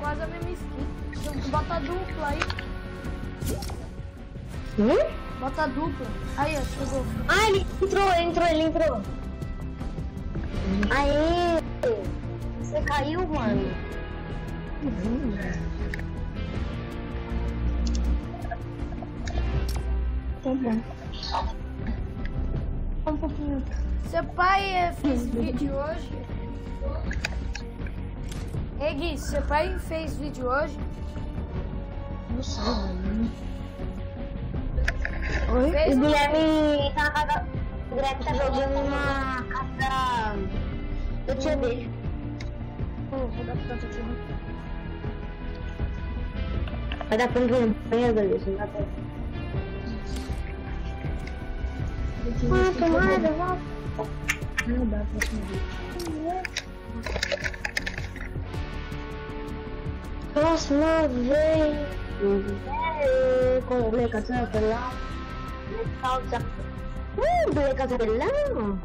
quase a mesma skin. Tu bota dupla aí. Bota dupla. Aí, ó, chegou. Ah, ele entrou. Aê! Você caiu, mano. Tá bom. Um pouquinho. Seu pai fez vídeo hoje? Ei, Gui, seu pai fez vídeo hoje? Não sei, mano. O Fez? Guilherme tá na casa. O Guilherme tá jogando na casa do tio dele. Vou dar pra tua tia. Vai dar pra mim banheiro, galera. Não dá pra. Tomada, volta. Não dá pra tia. Próxima vez. Com o Bleca Tapelão. Bleca Tapelão.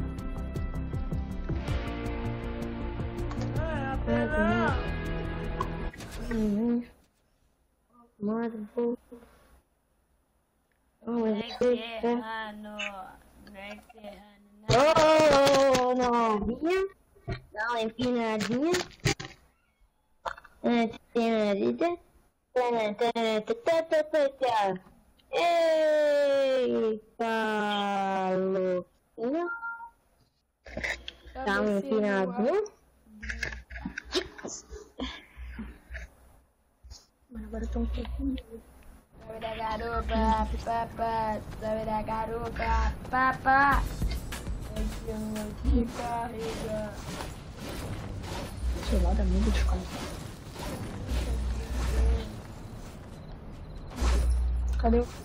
Oh, novinha. Dá uma empinadinha. Empinadinha. Eita, louquinha. Dá uma empinadinha. Agora eu tô um pouquinho. Sabe da garupa, papá. Sabe da garupa, papá. Esse ano que carrega. Sei lá, dá medo de ficar. Cadê o...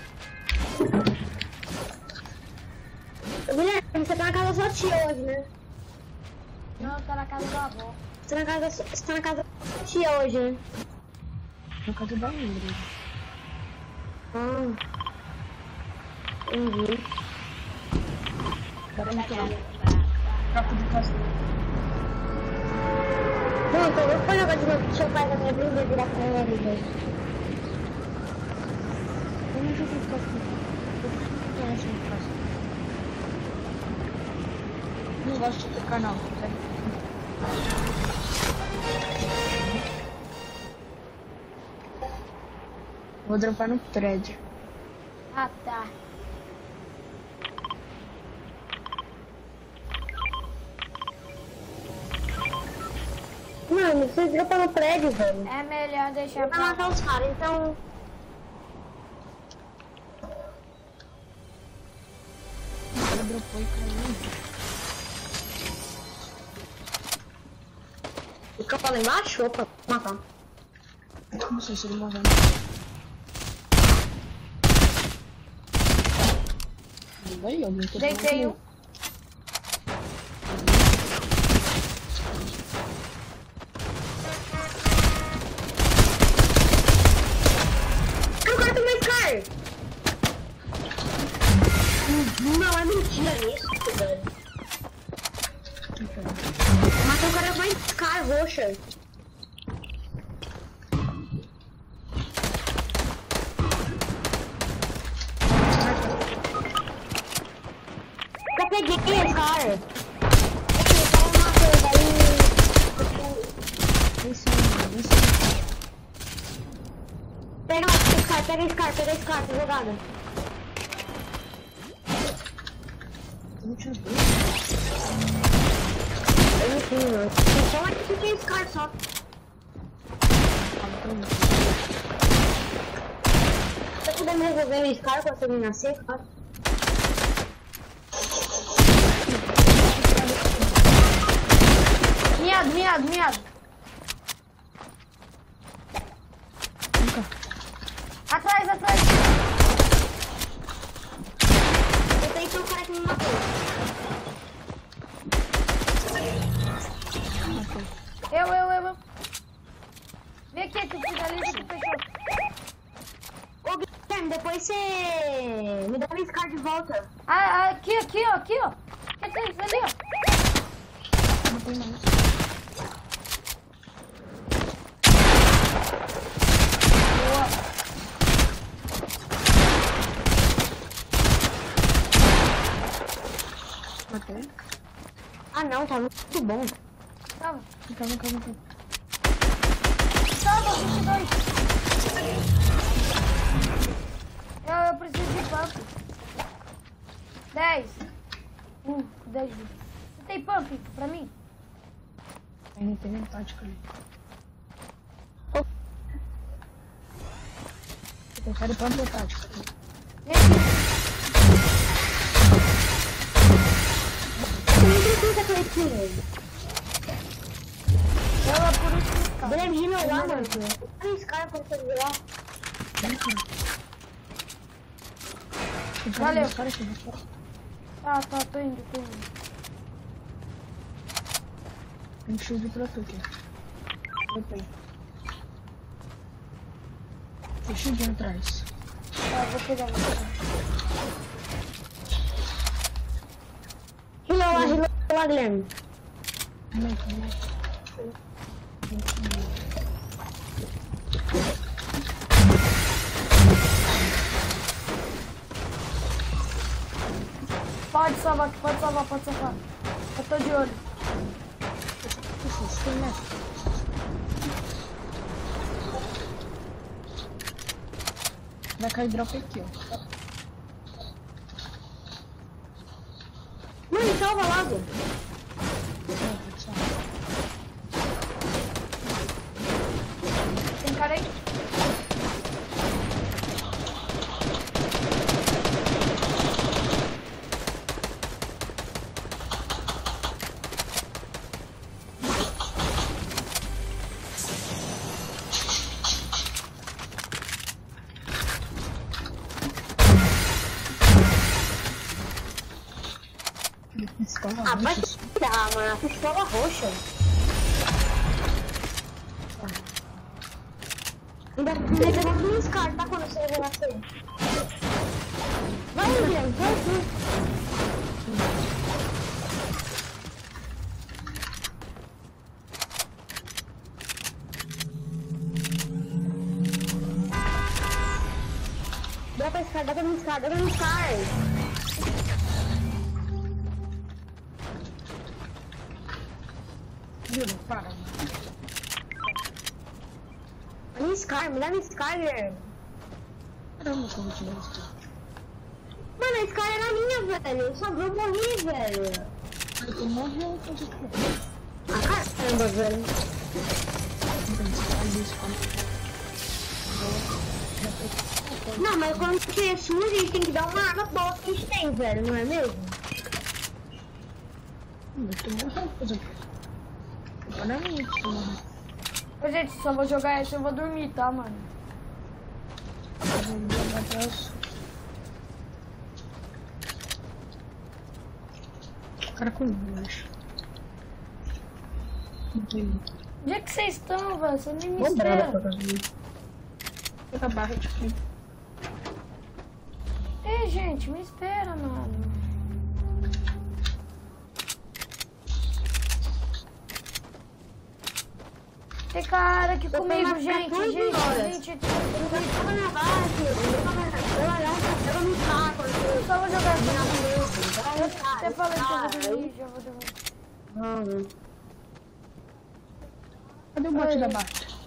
Guilherme, você tá na casa da sua tia hoje, né? Não, tá na casa da avó. Você tá na casa da sua tia hoje, né? Na casa da Ingrid. Entendi. Agora não tem. Troca de casa. Não, então eu vou jogar de novo. Deixa eu fazer a minha brincadeira virar com ele, velho. Eu não joguei de casa. Eu não sei de casa. Não gosto de tocar não, sabe? Vou dropar no thread. Ah, tá. Mano, vocês dropam no prédio, velho. É melhor deixar Vai pra matar os caras, então... Ele dropou e caiu. Fica pra lá embaixo? Opa, matar. Não sei se ele morreu. Aí, alguém tá deitei um. Eu quero tomar Scar! Não, é mentira isso, velho. Matei o cara com uma Scar roxa. Eu peguei esse cara. Ele matou daí. Pega esse cara, tá jogada. Não tinha dois. Eu não tenho, não. Só aqui que tem esse cara só. Se eu puder me resolver o Scar quando você me nascer, cara. Miado. Atrás. Eu tentei o cara que me matou. Eu. Vem aqui, tu finaliza com o fechou. Ô, Guilherme, depois você me dá o Scar de volta. Ah, aqui, ó. Quer dizer, isso ali, ó. Não tem mais. não, tá muito bom. Calma. Calma. Salva, 22. Eu preciso de pump. 10. 10 vidas. Você tem pump pra mim? Ainda tem nem tática ali. Eu quero pump ou tática? Ela por último. Bremina lá, mano. Olha esse cara quando você virar. Valeu. Cara aqui. Tá, tô indo. Tem shield pra tu aqui. Tem shield atrás. Vou pegar. Rila lá, Guilherme. Pode salvar. Eu tô de olho. Vai cair drop aqui, ó. Mano, salva logo. Tem cara aí? Ah, vai tirar, mano. A pistola roxa. Ainda pegou duas caras, tá? Quando você renascer. Vai, Guilherme, vai tu. Dá pra escar. Para. Me dá minha Scar, Guilherme. Caramba, como te dá isso? Mano, a Scar era minha, velho. Eu só vou morrer, velho. Aí tu morreu, então você quer. Ah, caramba, velho. Então você faz isso quando... Não, mas quando você surge, a gente tem que dar uma arma boa que a gente tem, velho, não é mesmo? Tu morreu, fazer o quê? Para mim, tu morreu. Ô, gente, só vou jogar essa e eu vou dormir, tá, mano? O cara com acho. Onde é que vocês estão, velho? Você nem me espera. Pega a barra de aqui. Ei, gente, me espera, mano. Tem cara aqui comigo, gente. Eu só vou jogar essa. Eu até falei que eu vou dormir, já vou dormir. Cadê o bote da barra?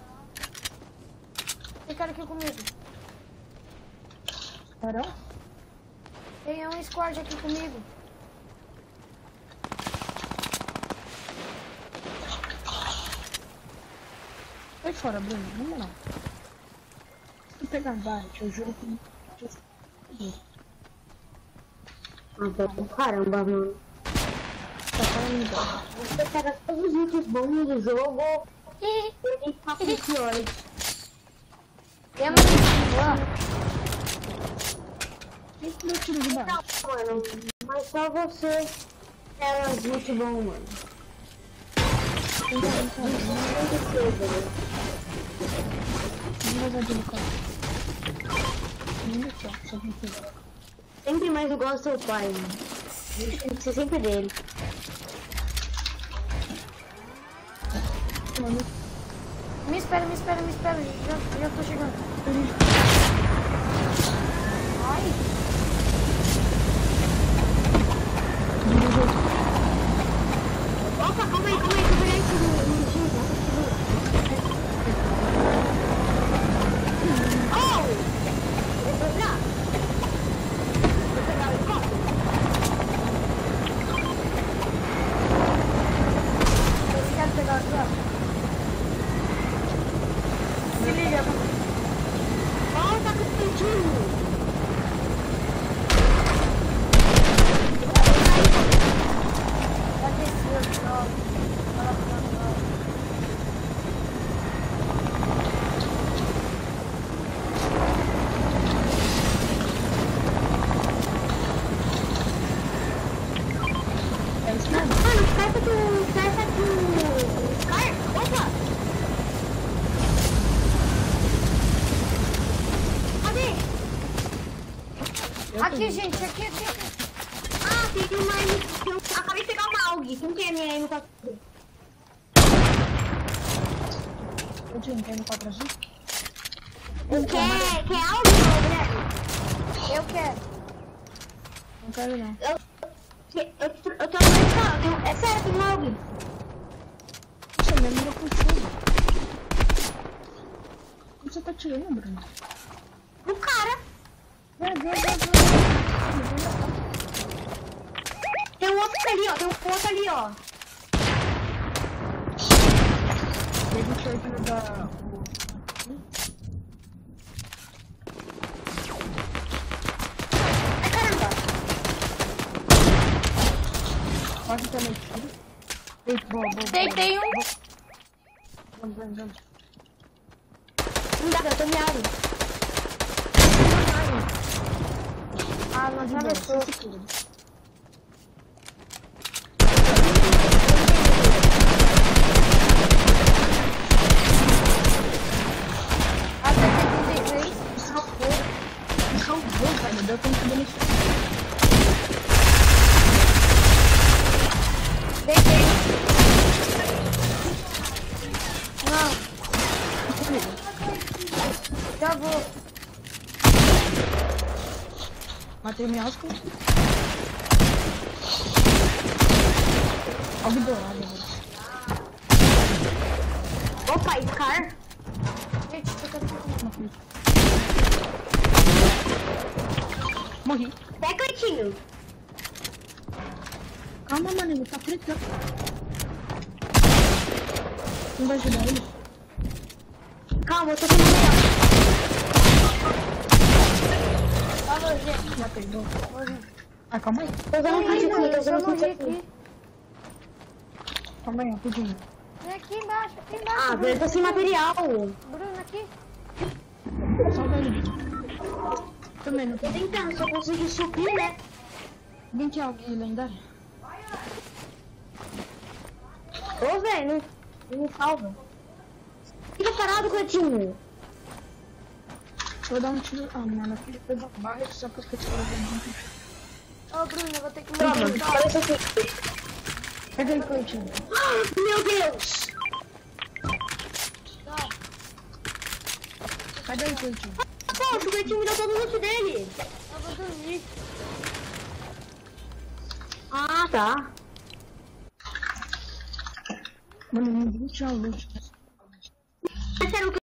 Tem cara aqui comigo. Carol? Tem um squad aqui comigo. Sai fora, Bruno. Vamos lá. Se tu pegar a barra, eu juro que... Caramba, mano. Tá falando igual. Você pega todos os itens bons do jogo e ele tá com piores. Tem uma lá. Esse meu tiro de barra. Não, mano, mas só você era muito bom, mano. Não vai ver no canto. Não deixa, só que aqui. Sempre mais igual ao seu pai, mano. Tem que ser sempre dele. Mano, Me espera. Já tô chegando. Ai. Opa, calma aí, que eu vou pegar esse no Oh! Vou pegar. Vou pegar o helicóptero. Eu quero pegar aqui, ó. Se liga, Volta com o pedido. já desceu, ó. É isso mesmo? Mano, peça do Scar. Opa! Cadê? Aqui, gente, aqui. Ah, tem uma... Acabei de pegar uma AUG. Quem tem a minha M4? Eu tinha no 4 azul. Quer AUG, Guilherme? Eu quero. Não quero não. Eu tô americano. É sério, tem uma AUG. Você me mira com tudo. Como você tá tirando, Bruno? Do cara. Meu Deus. Tem um outro ali, ó. Tem um outro ali, ó. Tem 28 da... Ai, caramba. Quase também tiro. Eita, boa. Deitei um. Vamos. Não dá, eu tô miado. Ah, não atravessou. Até 33. Salvou, cara. Deu tempo de beneficiar. Deitei. Não. Já vou. Matei o miasco. Algo dourado, velho. Opa, Scar. Gente, tô com Morri. Pega o cantinho. Calma, mano, ele tá preto. Não vai ajudar ele? Calma, eu tô com o meu. Falou, gente. Já pegou. Ah, calma aí. Tô usando um kit aqui, tô Eu usando um morri kit aqui. aqui. Calma aí, rapidinho. Vem aqui embaixo, Ah, eu tô sem material. Bruno, aqui. Salva ele. Também não Tô tem. tentando, se eu conseguir subir, né? Alguém tem alguém lendário? Ô, velho, não me salva. Fica parado, Coutinho. Vou dar um tiro. Ah, mano, aqui ele pegou a barra só porque eu tirei muito. Ô, Bruno, eu vou ter que Toma, morrer. olha isso aqui. Pega ele, Coutinho. Ah, meu Deus. Cadê ele, Coutinho? Poxa, o Coutinho me deu todo o loot dele. Eu vou dormir. Ah, tá. Mano, não tinha luz. É sério,